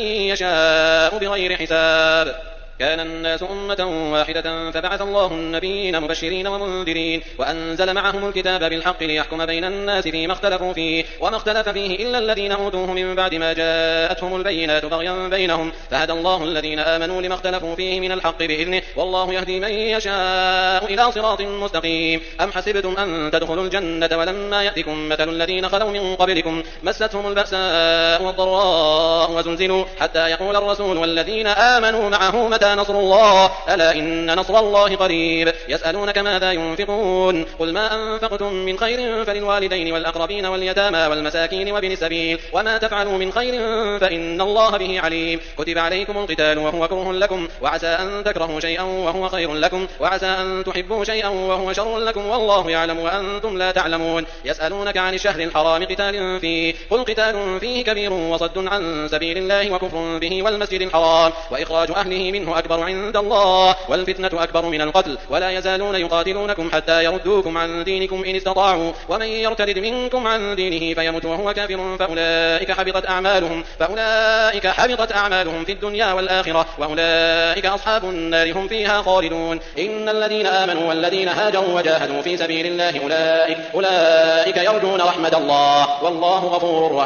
يشاء بغير حساب. كان الناس أمة واحدة فبعث الله النبيين مبشرين ومنذرين وأنزل معهم الكتاب بالحق ليحكم بين الناس فيما اختلفوا فيه وما اختلف فيه إلا الذين أوتوه من بعد ما جاءتهم البينات بغيا بينهم فهدى الله الذين آمنوا لما اختلفوا فيه من الحق بإذنه والله يهدي من يشاء إلى صراط مستقيم. أم حسبتم أن تدخلوا الجنة ولما يأتكم مثل الذين خلوا من قبلكم مستهم البأساء والضراء وزلزلوا حتى يقول الرسول والذين آمنوا معه متى نصر الله ألا إن نصر الله قريب. يسألونك ماذا ينفقون قل ما أنفقتم من خير فللوالدين والأقربين واليتامى والمساكين وابن السبيل وما تفعلوا من خير فإن الله به عليم. كتب عليكم القتال وهو كره لكم وعسى أن تكرهوا شيئا وهو خير لكم وعسى أن تحبوا شيئا وهو شر لكم والله يعلم وأنتم لا تعلمون. يسألونك عن الشهر الحرام قتال فيه قل قتال فيه كبير وصد عن سبيل الله وكفر به والمسجد الحرام وإخراج أهله منه أكبر عند الله والفتنة أكبر من القتل ولا يزالون يقاتلونكم حتى يردوكم عن دينكم إن استطاعوا ومن يرتد منكم عن دينه فيمت وهو كافر فأولئك حبطت أعمالهم فأولئك حبطت أعمالهم في الدنيا والآخرة وأولئك أصحاب النار هم فيها خالدون إن الذين آمنوا والذين هاجروا وجاهدوا في سبيل الله أولئك, أولئك يرجون رحمة الله والله غفور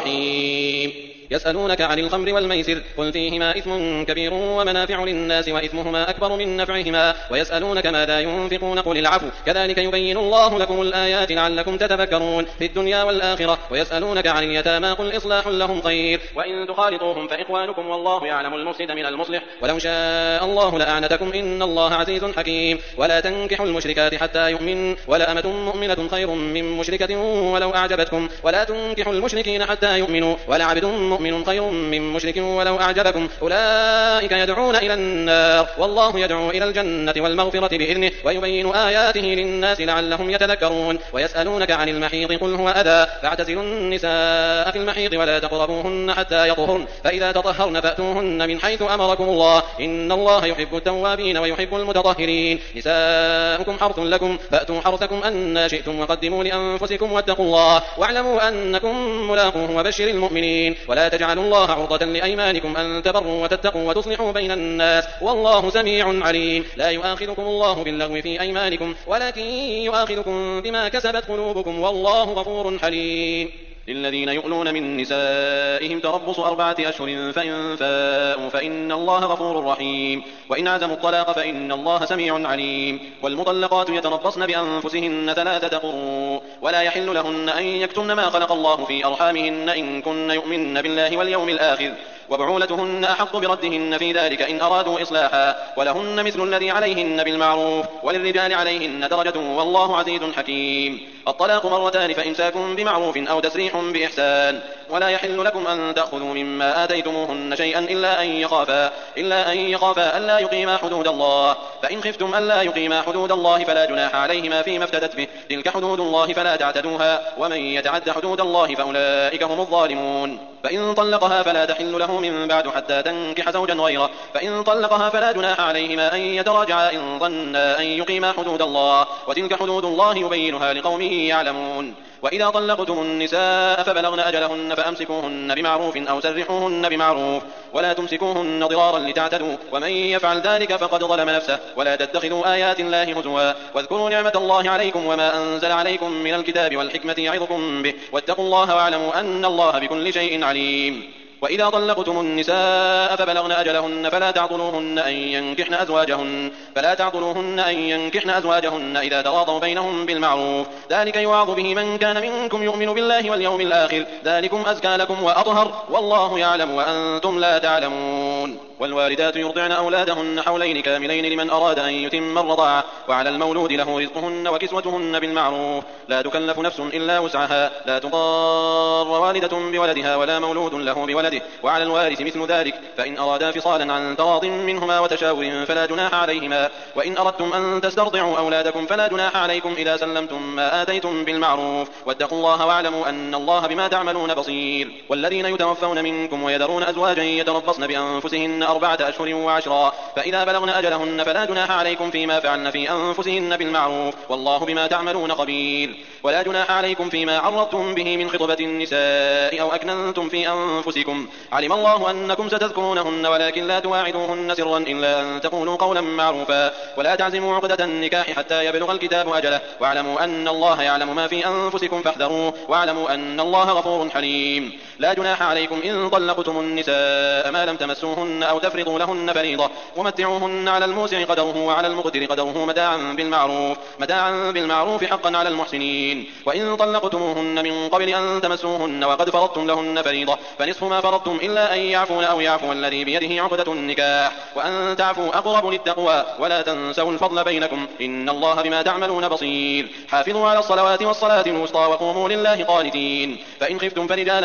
رحيم يسألونك عن الخمر والميسر قل فيهما إثم كبير ومنافع للناس وإثمهما أكبر من نفعهما ويسألونك ماذا ينفقون قل العفو كذلك يبين الله لكم الآيات لعلكم تتفكرون في الدنيا والآخرة ويسألونك عن اليتامى قل إصلاح لهم خير وإن تخالطوهم فإخوانكم والله يعلم المفسد من المصلح ولو شاء الله لأعنتكم إن الله عزيز حكيم ولا تنكحوا المشركات حتى يؤمن ولأمة مؤمنة خير من مشركة ولو أعجبتكم ولا تنكحوا المشركين حتى يؤمنوا ولعبد مؤمن خير من مشرك ولو أعجبكم أولئك يدعون إلى النار والله يدعو إلى الجنة والمغفرة بإذنه ويبين آياته للناس لعلهم يتذكرون ويسألونك عن المحيض قل هو أذى فاعتزلوا النساء في المحيض ولا تقربوهن حتى يطهرن فإذا تطهرن فأتوهن من حيث أمركم الله إن الله يحب التوابين ويحب المتطهرين نساؤكم حرث لكم فأتوا حرثكم أن شئتم وقدموا لأنفسكم واتقوا الله واعلموا أنكم ملاقوه وبشر المؤمنين ولا تجعلوا الله عرضة لأيمانكم أن تبروا وتتقوا وتصلحوا بين الناس والله سميع عليم لا يؤاخذكم الله باللغو في أيمانكم ولكن يؤاخذكم بما كسبت قلوبكم والله غفور حليم للذين يؤلون من نسائهم تربص أربعة أشهر فإن فاءوا فإن الله غفور رحيم وإن عزموا الطلاق فإن الله سميع عليم والمطلقات يتربصن بأنفسهن ثلاثة قروء ولا يحل لهن أن يكتمن ما خلق الله في أرحامهن إن كن يؤمن بالله واليوم الآخر وبعولتهن أحق بردهن في ذلك إن أرادوا إصلاحا ولهن مثل الذي عليهن بالمعروف وللرجال عليهن درجة والله عزيز حكيم الطلاق مرتان فإمساكم بمعروف أو تسريح بإحسان ولا يحل لكم أن تأخذوا مما آتيتموهن شيئا إلا أن يخافا إلا أن يخافا ألا يقيما حدود الله فإن خفتم ألا يقيما حدود الله فلا جناح عليهما فيما افتدت به تلك حدود الله فلا تعتدوها ومن يتعد حدود الله فأولئك هم الظالمون فإن طلقها فلا تحل له من بعد حتى تنكح زوجا غيره فإن طلقها فلا جناح عليهما أن يتراجعا إن ظنا أن يقيما حدود الله وتلك حدود الله يبينها لقوم يعلمون وإذا طلقتم النساء فبلغن أجلهن فأمسكوهن بمعروف أو سرحوهن بمعروف ولا تمسكوهن ضرارا لتعتدوا ومن يفعل ذلك فقد ظلم نفسه ولا تتخذوا آيات الله هزوا واذكروا نعمة الله عليكم وما أنزل عليكم من الكتاب والحكمة يعظكم به واتقوا الله واعلموا أن الله بكل شيء عليم وإذا طلقتم النساء فبلغن أجلهن فلا تعطلوهن أن ينكحن أزواجهن فلا تعطلوهن أن ينكحن أزواجهن إذا تراضوا بينهم بالمعروف ذلك يوعظ به من كان منكم يؤمن بالله واليوم الآخر ذلكم أزكى لكم وأطهر والله يعلم وأنتم لا تعلمون والوالدات يرضعن أولادهن حولين كاملين لمن أراد أن يتم الرضاعة وعلى المولود له رزقهن وكسوتهن بالمعروف لا تكلف نفس إلا وسعها لا تضار والدة بولدها ولا مولود له بولده وعلى الوارث مثل ذلك فإن أرادا فصالا عن تراض منهما وتشاور فلا جناح عليهما وإن أردتم أن تسترضعوا أولادكم فلا جناح عليكم إذا سلمتم ما آتيتم بالمعروف واتقوا الله واعلموا أن الله بما تعملون بصير والذين يتوفون منكم ويذرون أزواجا يتربصن بأنفسهن أربعة أشهر وعشرا فإذا بلغن أجلهن فلا جناح عليكم فيما فعلن في أنفسهن بالمعروف والله بما تعملون خبير ولا جناح عليكم فيما عرضتم به من خطبة النساء أو أكننتم في أنفسكم علم الله أنكم ستذكرونهن ولكن لا تواعدوهن سرا إلا أن تقولوا قولا معروفا ولا تعزموا عقدة النكاح حتى يبلغ الكتاب أجله واعلموا أن الله يعلم ما في أنفسكم فاحذروه واعلموا أن الله غفور حليم لا جناح عليكم إن طلقتم النساء ما لم تمسوهن أو تفرضوا لهن فريضة ومتعوهن على الموسع قدره وعلى المقتر قدره متاعا بالمعروف متاعا بالمعروف حقا على المحسنين وإن طلقتموهن من قبل أن تمسوهن وقد فرضتم لهن فريضة فنصف ما فرضتم إلا أن يعفون أو يعفو الذي بيده عقدة النكاح وأن تعفوا أقرب للتقوى ولا تنسوا الفضل بينكم إن الله بما تعملون بصير حافظوا على الصلوات والصلاة الوسطى وقوموا لله قانتين فإن خفتم فرجالا أو ركبانا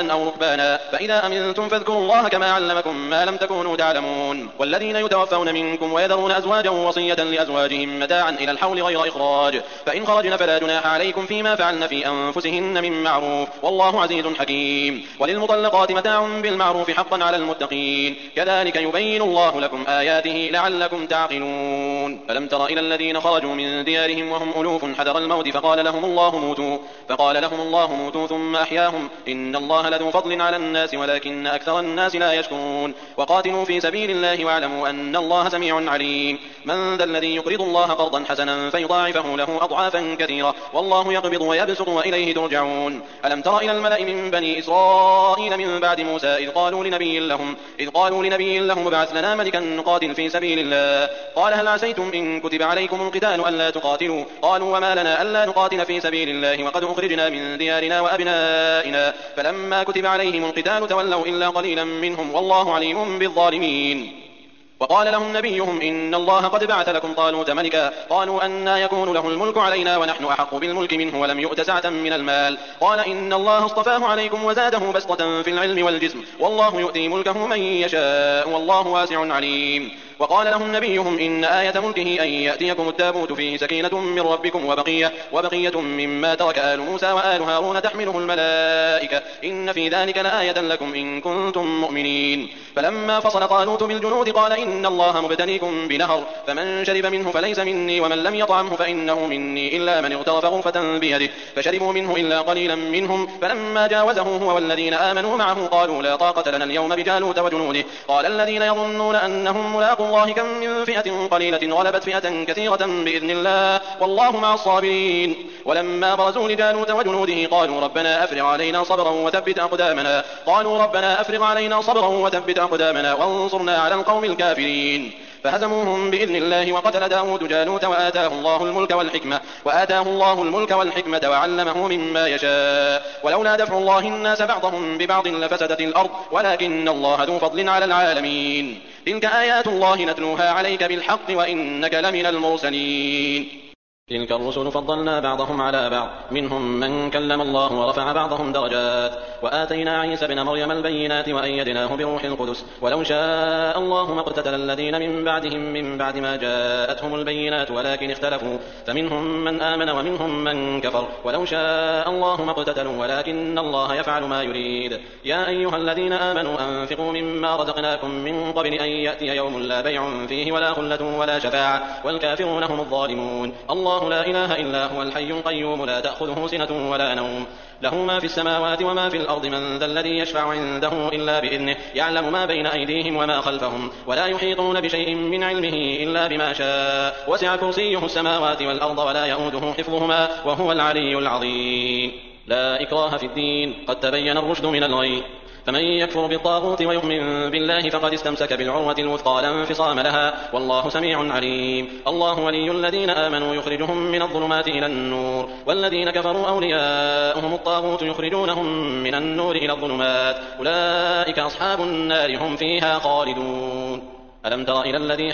ورهبانا فإذا أمنتم فاذكروا الله كما علمكم ما لم تكونوا تعلمون والذين يتوفون منكم ويذرون أزواجا وصية لأزواجهم متاعا إلى الحول غير إخراج فإن خرجن فلا جناح عليكم فيما فعلن في أنفسهن من معروف والله عزيز حكيم وللمطلقات متاع بالمعروف حقا على المتقين كذلك يبين الله لكم آياته لعلكم تعقلون فلم تر إلى الذين خرجوا من ديارهم وهم ألوف حذر الموت فقال لهم الله موتوا فقال لهم الله موتوا ثم أحياهم إن الله لذو فضل على الناس ولكن أكثر الناس لا يشكرون وقاتلوا في سبيل الله واعلموا أن الله سميع عليم من ذا الذي يقرض الله قرضا حسنا فيضاعفه له أضعافا كثيرة والله يقبض ويبسط وإليه ترجعون ألم تر إلى الملأ من بني إسرائيل من بعد موسى إذ قالوا لنبي لهم إذ قالوا لنبي لهم ابعث لنا ملكا نقاتل في سبيل الله قال هل عسيتم إن كتب عليكم القتال ألا تقاتلوا قالوا وما لنا ألا نقاتل في سبيل الله وقد أخرجنا من ديارنا وأبنائنا فلما كتب عليهم القتال تولوا إلا قليلا منهم والله عليم بالظالمين وقال لهم نبيهم إن الله قد بعث لكم طالوت ملكا قالوا أنى يكون له الملك علينا ونحن أحق بالملك منه ولم يؤت سعة من المال قال إن الله اصطفاه عليكم وزاده بسطة في العلم والجسم والله يؤتي ملكه من يشاء والله واسع عليم وقال لهم نبيهم إن آية ملكه أن يأتيكم التابوت فيه سكينة من ربكم وبقية, وبقية مما ترك آل موسى وآل هارون تحمله الملائكة إن في ذلك لآية لكم إن كنتم مؤمنين فلما فصل طالوت بالجنود قال إن الله مبتليكم بنهر فمن شرب منه فليس مني ومن لم يطعمه فإنه مني إلا من اغترف غرفة بيده فشربوا منه إلا قليلا منهم فلما جاوزه هو والذين آمنوا معه قالوا لا طاقة لنا اليوم بجالوت وجنوده قال الذين يظنون أنهم ملاقوا الله كم من فئة قليلة غلبت فئة كثيرة بإذن الله والله مع الصابرين ولما برزوا لجالوت وجنوده قالوا ربنا أفرغ علينا صبرا وثبت أقدامنا قالوا ربنا أفرغ علينا صبرا وثبت أقدامنا وانصرنا على القوم الكافرين فهزموهم بإذن الله وقتل داود جالوت وآتاه الله الملك والحكمة وآتاه الله الملك والحكمة وعلمه مما يشاء ولولا دفع الله الناس بعضهم ببعض لفسدت الأرض ولكن الله ذو فضل على العالمين تلك آيات الله نتلوها عليك بالحق وإنك لمن المرسلين تلك الرسل فضلنا بعضهم على بعض منهم من كلم الله ورفع بعضهم درجات وآتينا عيسى ابن مريم البينات وأيدناه بروح القدس ولو شاء الله ما اقتتل الذين من بعدهم من بعد ما جاءتهم البينات ولكن اختلفوا فمنهم من آمن ومنهم من كفر ولو شاء الله ما اقتتلوا ولكن الله يفعل ما يريد يا أيها الذين آمنوا أنفقوا مما رزقناكم من قبل أن يأتي يوم لا بيع فيه ولا خلة ولا شفاعة والكافرون هم الظالمون الله الله لا إله إلا هو الحي القيوم لا تأخذه سنة ولا نوم له ما في السماوات وما في الأرض من ذا الذي يشفع عنده إلا بإذنه يعلم ما بين أيديهم وما خلفهم ولا يحيطون بشيء من علمه إلا بما شاء وسع كرسيه السماوات والأرض ولا يؤوده حفظهما وهو العلي العظيم لا إكراه في الدين قد تبين الرشد من الغي فمن يكفر بالطاغوت ويؤمن بالله فقد استمسك بالعروة الوثقى لا انفصام لها والله سميع عليم الله ولي الذين آمنوا يخرجهم من الظلمات إلى النور والذين كفروا أولياؤهم الطاغوت يخرجونهم من النور إلى الظلمات أولئك أصحاب النار هم فيها خالدون ألم تر إلى الذي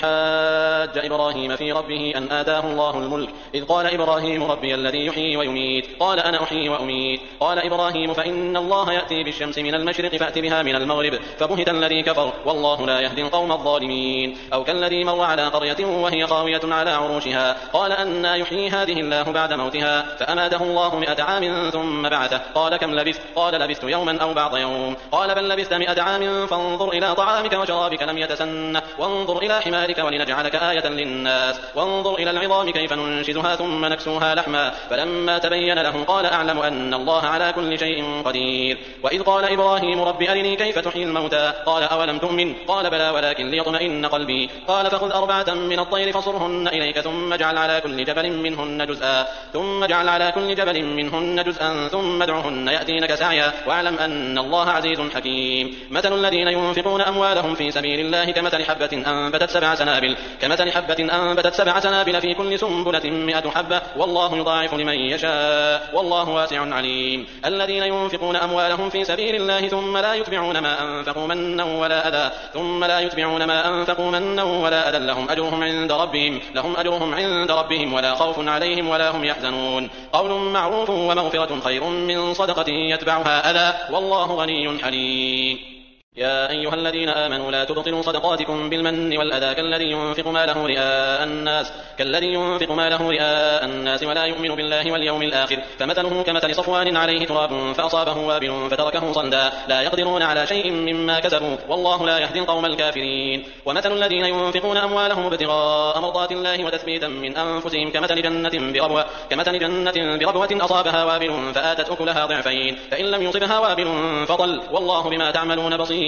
حاج إبراهيم في ربه أن آتاه الله الملك إذ قال إبراهيم ربي الذي يحيي ويميت قال أنا أحيي وأميت قال إبراهيم فإن الله يأتي بالشمس من المشرق فأت بها من المغرب فبهت الذي كفر والله لا يهدي القوم الظالمين أو كالذي مر على قرية وهي خاوية على عروشها قال أنى يحيي هذه الله بعد موتها فأماته الله مئة عام ثم بعثه قال كم لبثت قال لبثت يوما أو بعض يوم قال بل لبثت مئة عام فانظر إلى طعامك وشرابك لم يتسنه وانظر إلى حمارك ولنجعلك آية للناس وانظر إلى العظام كيف ننشزها ثم نكسوها لحما فلما تبين له قال أعلم أن الله على كل شيء قدير وإذ قال إبراهيم رب أرني كيف تحيي الموتى قال أولم تؤمن قال بلى ولكن ليطمئن قلبي قال فخذ أربعة من الطير فصرهن إليك ثم اجعل على كل جبل منهن جزءا ثم اجعل على كل جبل منهن جزءا ثم ادعهن يأتينك سعيا واعلم أن الله عزيز حكيم مثل الذين ينفقون أموالهم في سبيل الله كمثل حبة حبة أنبتت سبع سنابل كمثل حبة أنبتت سبع سنابل في كل سنبلة مئة حبة والله يضاعف لمن يشاء والله واسع عليم. الذين ينفقون أموالهم في سبيل الله ثم لا يتبعون ما أنفقوا منا ولا أذى ثم لا يتبعون ما أنفقوا منا ولا أذى لهم أجرهم عند ربهم لهم أجرهم عند ربهم ولا خوف عليهم ولا هم يحزنون. قول معروف ومغفرة خير من صدقة يتبعها أذى والله غني حليم. يا أيها الذين آمنوا لا تبطلوا صدقاتكم بالمن والأذى كالذي ينفق ماله رئاء الناس كالذي ينفق ماله رئاء الناس ولا يؤمن بالله واليوم الآخر فمثله كمثل صفوان عليه تراب فأصابه وابل فتركه صلدا لا يقدرون على شيء مما كسبوا والله لا يهدي القوم الكافرين. ومثل الذين ينفقون أموالهم ابتغاء مرضات الله وتثبيتا من أنفسهم كمثل جنة بربوة كمثل جنة بربوة أصابها وابل فآتت أكلها ضعفين فإن لم يصبها وابل فطل والله بما تعملون بصير.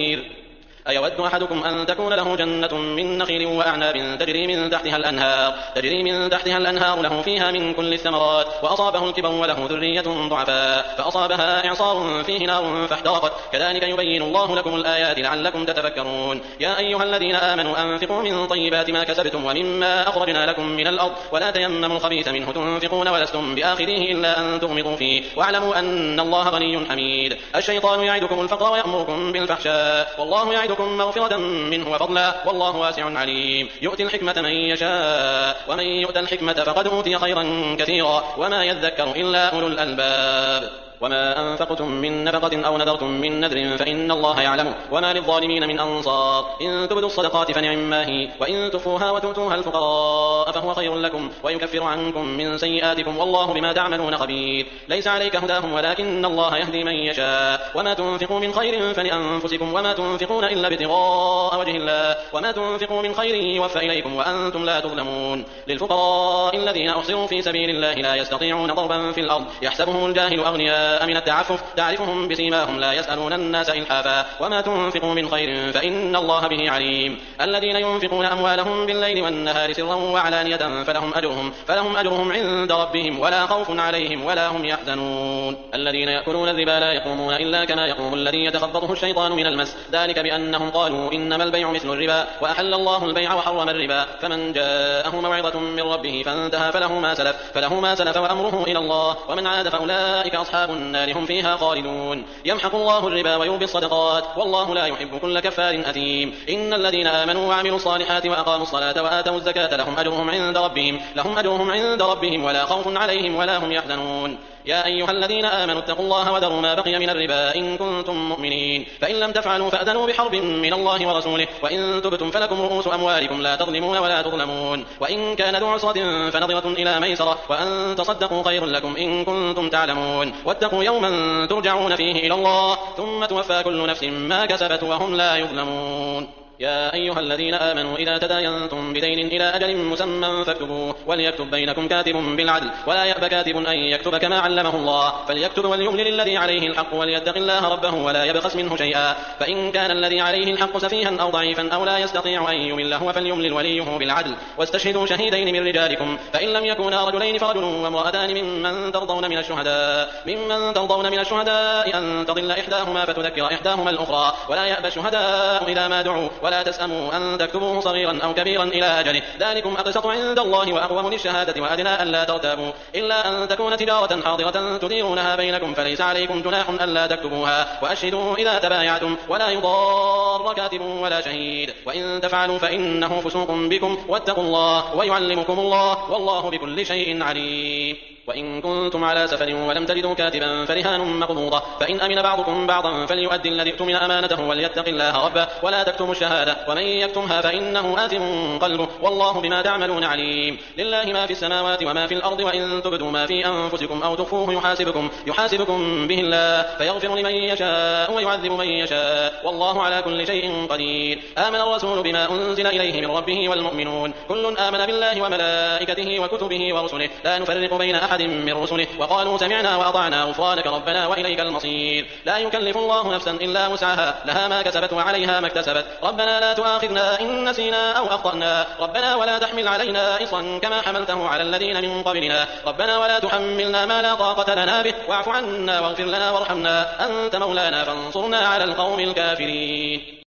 أيود أحدكم أن تكون له جنة من نخيل وأعناب تجري من تحتها الأنهار تجري من تحتها الأنهار له فيها من كل الثمرات وأصابه الكبر وله ذرية ضعفاء فأصابها إعصار فيه نار فاحترقت كذلك يبين الله لكم الآيات لعلكم تتفكرون. يا أيها الذين آمنوا أنفقوا من طيبات ما كسبتم ومما أخرجنا لكم من الأرض ولا تيمموا الخبيث منه تنفقون ولستم بآخذيه إلا أن تغمضوا فيه واعلموا أن الله غني حميد. الشيطان يعدكم الفقر ويأمركم بالفحشاء والله يعدكم مغفرة منه وفضلا والله واسع عليم. يؤتي الحكمة من يشاء ومن يؤت الحكمة فقد أوتي خيرا كثيرا وما يذكر إلا أولو الألباب. وما أنفقتم من نفقة أو نذرتم من نذر فإن الله يعلمه وما للظالمين من أنصار. إن تبدوا الصدقات فنعما هي وإن تخفوها وتؤتوها الفقراء فهو خير لكم ويكفر عنكم من سيئاتكم والله بما تعملون خبير. ليس عليك هداهم ولكن الله يهدي من يشاء وما تنفقوا من خير فلأنفسكم وما تنفقون إلا ابتغاء وجه الله وما تنفقوا من خير يوفى إليكم وأنتم لا تظلمون. للفقراء الذين أحصروا في سبيل الله لا يستطيعون ضربا في الأرض يحسبهم الجاهل أغنياء من التعفف تعرفهم بسيماهم لا يسألون الناس إلحافا وما تنفقوا من خير فإن الله به عليم. الذين ينفقون أموالهم بالليل والنهار سرا وعلانية فلهم أجرهم فلهم أجرهم عند ربهم ولا خوف عليهم ولا هم يحزنون. الذين يأكلون الربا لا يقومون إلا كما يقوم الذي يتخبطه الشيطان من المس ذلك بأنهم قالوا إنما البيع مثل الربا وأحل الله البيع وحرم الربا فمن جاءه موعظة من ربه فانتهى فله ما سلف فله ما سلف وأمره إلى الله ومن عاد فأولئك أصحاب النار هم فيها خالدون. يمحق الله الربا ويربي الصدقات والله لا يحب كل كفار أثيم. إن الذين آمنوا وعملوا الصالحات وأقاموا الصلاة وآتوا الزكاة لهم أجرهم عند ربهم لهم أجرهم عند ربهم ولا خوف عليهم ولا هم يحزنون. يا أيها الذين آمنوا اتقوا الله وذروا ما بقي من الربا إن كنتم مؤمنين فإن لم تفعلوا فأذنوا بحرب من الله ورسوله وإن تبتم فلكم رؤوس أموالكم لا تظلمون ولا تظلمون وإن كان ذو عسرة فنظرة إلى ميسرة وأن تصدقوا خير لكم إن كنتم تعلمون واتقوا يوما ترجعون فيه إلى الله ثم توفى كل نفس ما كسبت وهم لا يظلمون. يا أيها الذين آمنوا إذا تداينتم بدين إلى أجل مسمى فاكتبوه وليكتب بينكم كاتب بالعدل ولا يأب كاتب أن يكتب كما علمه الله فليكتب وليملل الذي عليه الحق وليتق الله ربه ولا يبخس منه شيئا فإن كان الذي عليه الحق سفيها أو ضعيفا أو لا يستطيع أن يمل هو فليملل وليه بالعدل واستشهدوا شهيدين من رجالكم فإن لم يكونا رجلين فرجل وامرأتان ممن ترضون من الشهداء ممن ترضون من الشهداء أن تضل إحداهما فتذكر إحداهما الأخرى ولا يأبى الشهداء إذا ما دعوا ولا تسأموا أن تكتبوه صغيرا أو كبيرا إلى أجله ذلكم أقسط عند الله وأقوم للشهادة وأدنى ألا ترتابوا إلا أن تكون تجارة حاضرة تديرونها بينكم فليس عليكم جناح ألا تكتبوها وأشهدوا إذا تبايعتم ولا يضار كاتب ولا شهيد وإن تفعلوا فإنه فسوق بكم واتقوا الله ويعلمكم الله والله بكل شيء عليم. وإن كنتم على سفر ولم تجدوا كاتبا فرهان مقبوضة فإن أمن بعضكم بعضا فليؤدي الذي اؤتمن أمانته وليتق الله ربه ولا تكتموا الشهادة ومن يكتمها فإنه آثم قلبه والله بما تعملون عليم. لله ما في السماوات وما في الأرض وإن تبدوا ما في أنفسكم أو تخفوه يحاسبكم يحاسبكم به الله فيغفر لمن يشاء ويعذب من يشاء والله على كل شيء قدير. آمن الرسول بما أنزل إليه من ربه والمؤمنون كل آمن بالله وملائكته وكتبه ورسله لا نفرق بين أحد من رسله وقالوا سمعنا وأطعنا غفرانك ربنا وإليك المصير. لا يكلف الله نفسا إلا وسعها لها ما كسبت وعليها ما اكتسبت ربنا لا تؤاخذنا إن نسينا أو أخطأنا ربنا ولا تحمل علينا إصرا كما حملته على الذين من قبلنا ربنا ولا تحملنا ما لا طاقة لنا به واعف عنا واغفر لنا وارحمنا أنت مولانا فانصرنا على القوم الكافرين.